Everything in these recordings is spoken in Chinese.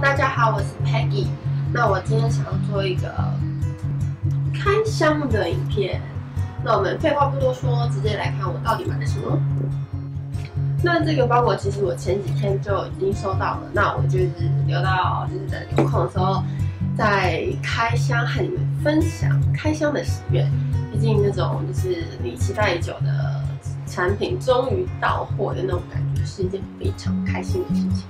大家好，我是 Peggy。那我今天想要做一个开箱的影片。那我们废话不多说，直接来看我到底买了什么。那这个包裹其实我前几天就已经收到了，那我就是留到等有空的时候再开箱和你们分享开箱的喜悦。毕竟那种就是你期待已久的产品终于到货的那种感觉，是一件非常开心的事情。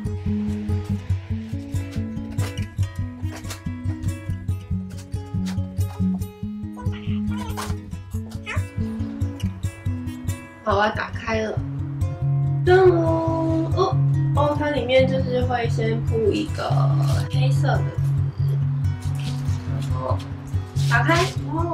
好，我要打开了。噔哦，它里面就是会先铺一个黑色的纸，然后打开，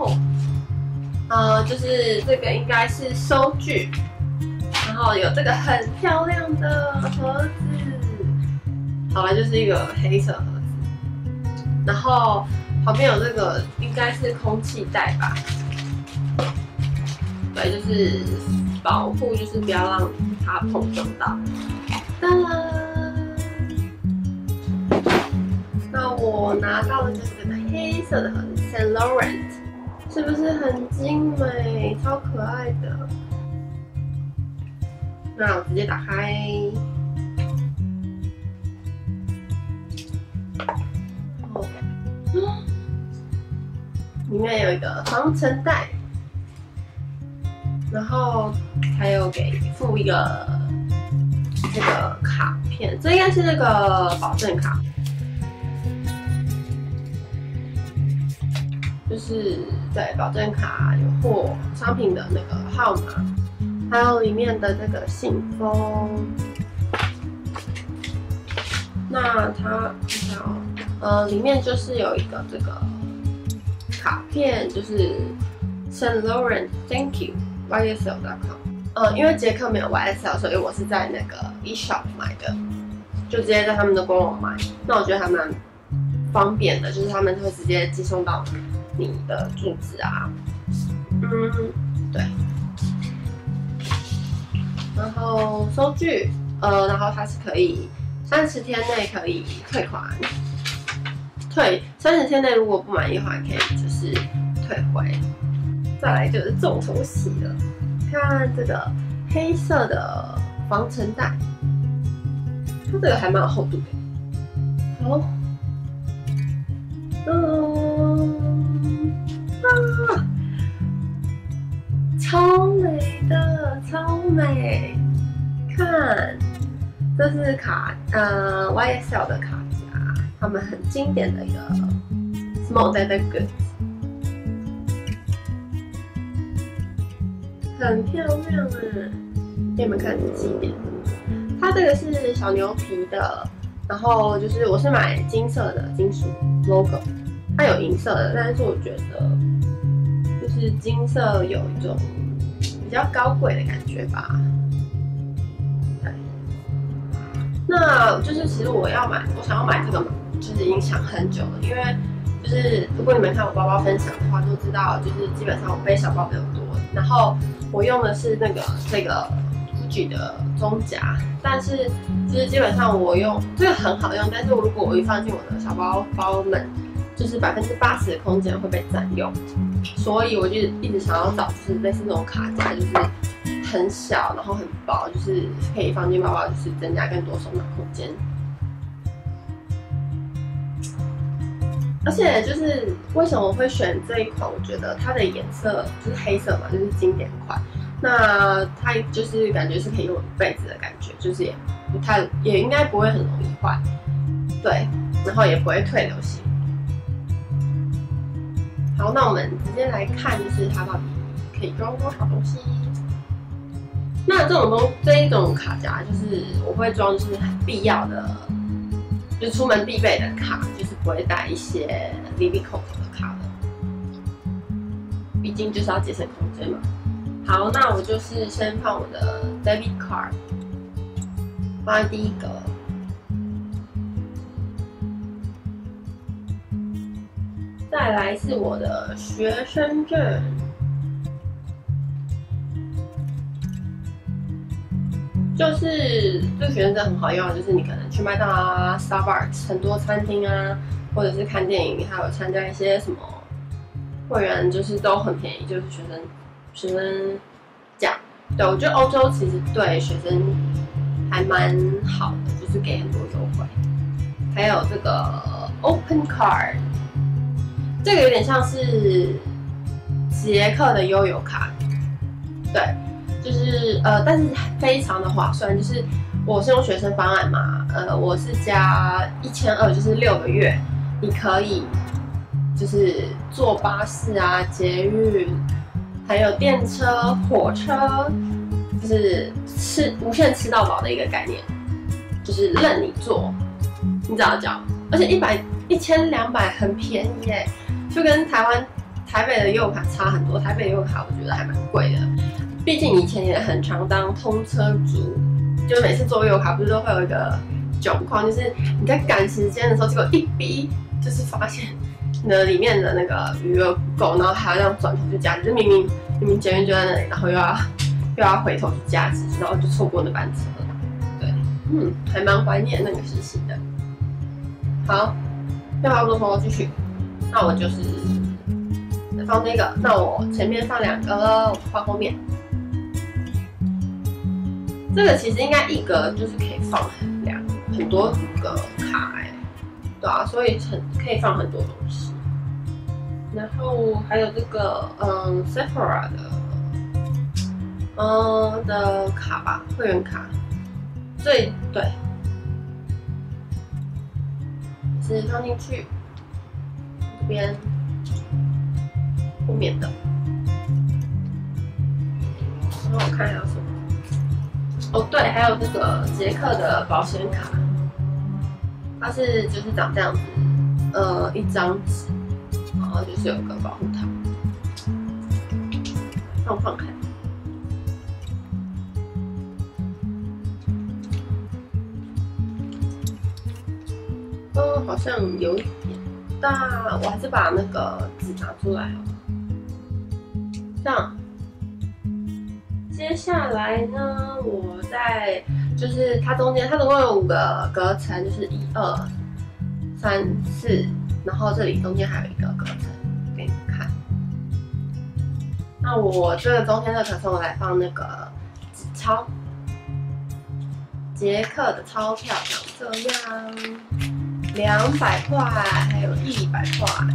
就是这个应该是收据，然后有这个很漂亮的盒子。好了，就是一个黑色盒子，然后旁边有这个应该是空气袋吧？对，就是保护，就是不要让它碰撞到。当然，那我拿到的就是这个黑色的盒子 ，Saint Laurent， 是不是很精美、超可爱的？那我直接打开。里面有一个防尘袋。然后还有附一个这个卡片，这应该是那个保证卡，就是对保证卡有商品的那个号码，还有里面的这个信封。那它里面就是有一个这个卡片，就是 Saint Laurent Thank You。YSL.com， 因为捷克没有 YSL， 所以我是在那个 eShop 买的，就直接在他们的官网买。那我觉得还蛮方便的，就是他们会直接寄送到你的住址啊。对。然后收据，然后它是可以30天内可以退款，30天内如果不满意的话，可以就是退回。再来就是重头戏了，看这个黑色的防尘袋，它这个还蛮有厚度的。好，超美的，超美！看，这是YSL 的卡夹，他们很经典的一个 Small Leather Goods。很漂亮啊！给你们看仔细一点，它这个是小牛皮的，然后就是我是买金色的金属 logo， 它有银色的，但是我觉得就是金色有一种比较高贵的感觉吧。对，那就是其实我想要买这个，就是已经想很久了，因为就是如果你们看我包包分享的话，都知道就是基本上我背小包比较多，然后我用的是这个 Gucci 的中夹，但是就是基本上我用这个很好用，但是如果我一放进我的小包们，就是80%的空间会被占用，所以我就一直想要找就是类似那种卡夹，就是很小然后很薄，就是可以放进包包，就是增加更多收纳空间。而且就是为什么我会选这一款？我觉得它的颜色就是黑色嘛，就是经典款。那它就是感觉是可以用一辈子的感觉，就是也应该不会很容易坏，对，然后也不会退流行。好，那我们直接来看，就是它到底可以装多少东西。那这一种卡夹，就是我会装就是很必要的，就是出门必备的卡，就是不会带一些离离口口的卡了，毕竟就是要节省空间嘛。好，那我就是先放我的 debit card， 放在第一个，再来是我的学生证， 就是这个学生证很好用，就是你可能去麦当劳啊、Starbucks 很多餐厅啊，或者是看电影，还有参加一些什么会员，就是都很便宜，就是学生奖。对，我觉得欧洲其实对学生还蛮好的，就是给很多优惠。还有这个 Open Card， 这个有点像是捷克的悠游卡，对。就是但是非常的划算，就是我是用学生方案嘛，我是加1200，就是6个月，你可以就是坐巴士啊、捷运，还有电车、火车，就是无限吃到饱的一个概念，就是任你坐，你只要缴，而且1200很便宜耶，就跟台北的悠游卡差很多，台北的悠游卡我觉得还蛮贵的。毕竟以前也很常当通车族，就每次坐悠游卡不是都会有一个窘况，就是你在赶时间的时候，结果一逼就是发现你的里面的那个余额不够，然后还要这样转头去加值，就明明捷运就在那里，然后又要回头去加值，然后就错过那班车了。对，还蛮怀念那个时期的。好，废话不多说，继续。那我就是放这个，那我前面放2个了，我放后面。这个其实应该一个就是可以放很多个卡对啊，所以可以放很多东西。然后还有这个Sephora 的卡吧，会员卡，对，是放进去这边后面的。然后我看还有什么。哦，对，还有这个捷克的保险卡，它就是长这样子，一张纸，然后就是有个保护套，放看。好像有一点大，我还是把那个纸拿出来好了，这样。接下来呢，我就是它中间，它总共有5个隔层，就是1、2、3、4，然后这里中间还有一个隔层，给你们看。那我这个中间的隔层，我来放那个纸钞，捷克的钞票长这样，200块，还有100块。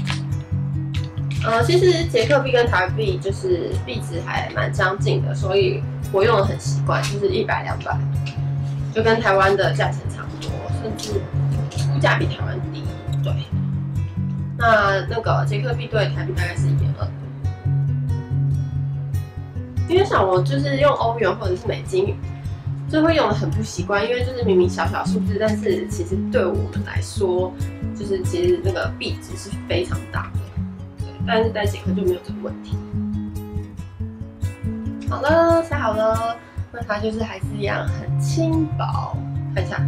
其实捷克币跟台湾币就是币值还蛮相近的，所以我用的很习惯，就是100、200，就跟台湾的价钱差不多，甚至物价比台湾低。对，那个捷克币对台币大概是1.2，因为像我就是用欧元或者是美金，就会用的很不习惯，因为就是明明小小数字，但是其实对我们来说，就是其实那个币值是非常大的。但是在捷克就没有这个问题。好了，塞好了，那它就是还是一样很轻薄，看一下，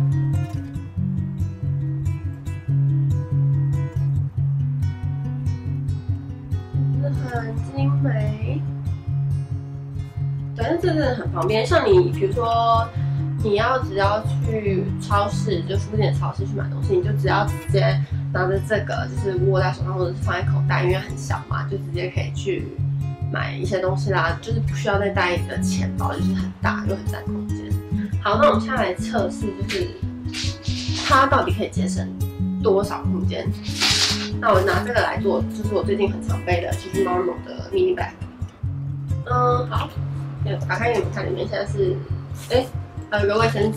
就是很精美。对，但这真的很方便。像你，比如说只要去超市，就附近的超市去买东西，你就只要直接拿着这个，就是握在手上或者是放在口袋，因为很小嘛，就直接可以去买一些东西啦，就是不需要再带一个钱包，就是很大又很占空间。好，那我们现在来测试，就是它到底可以节省多少空间。那我拿这个来做，就是我最近很常背的，就是 Normal 的 mini bag。好，打开给你们看，里面现在是，还有一个卫生纸，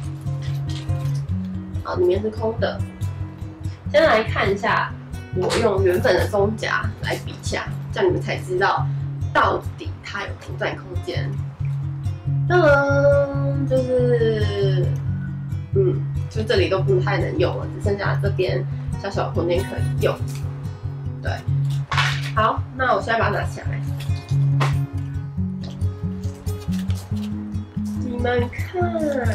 好，里面是空的。先来看一下，我用原本的中夹来比一下，这样你们才知道到底它有多占空间。就是，就这里都不太能用了，只剩下这边小小的空间可以用。对，好，那我现在把它拿起来。你们看，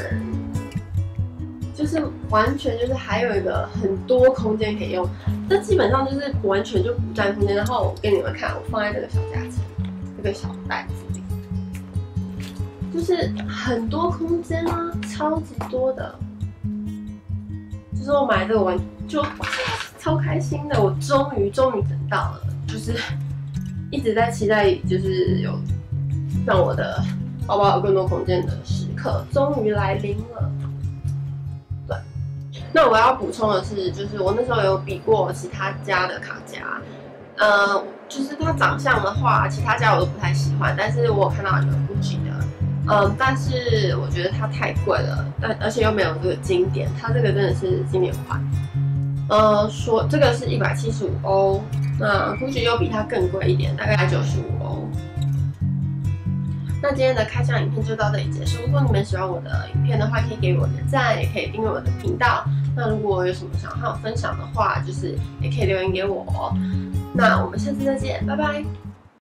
就是完全就是还有一个很多空间可以用，这基本上就是完全就不占空间。然后我给你们看，我放在这个小夹层、这个小袋子里， 就是很多空间啊，超级多的。就是我买这个玩具就超开心的，我终于等到了，就是一直在期待，就是有让我的包包有更多空间的时刻，终于来临了。对，那我要补充的是，就是我那时候有比过其他家的卡夹，就是它长相的话，其他家我都不太喜欢，但是我有看到有 Gucci 的，但是我觉得它太贵了，而且又没有这个经典，它这个真的是经典款。说这个是175欧，那 Gucci 又比它更贵一点，大概195欧。那今天的开箱影片就到这里结束。如果你们喜欢我的影片的话，可以给我一个赞，也可以订阅我的频道。那如果有什么想和我分享的话，就是也可以留言给我哦。那我们下次再见，拜拜。